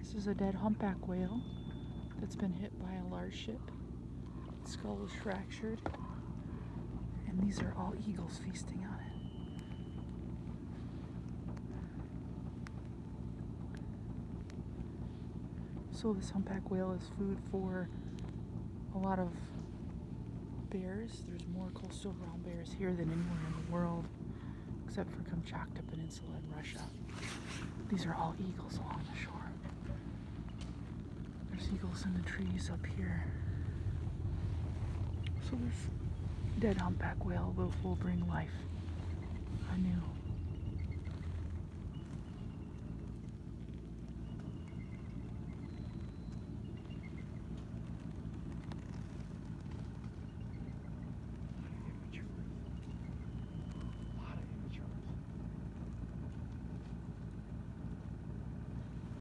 This is a dead humpback whale that's been hit by a large ship. Its skull was fractured, and these are all eagles feasting on it. So this humpback whale is food for a lot of bears. There's more coastal brown bears here than anywhere in the world, except for Kamchatka Peninsula in Russia. These are all eagles along the shore. There's eagles in the trees up here. So this dead humpback whale will bring life anew.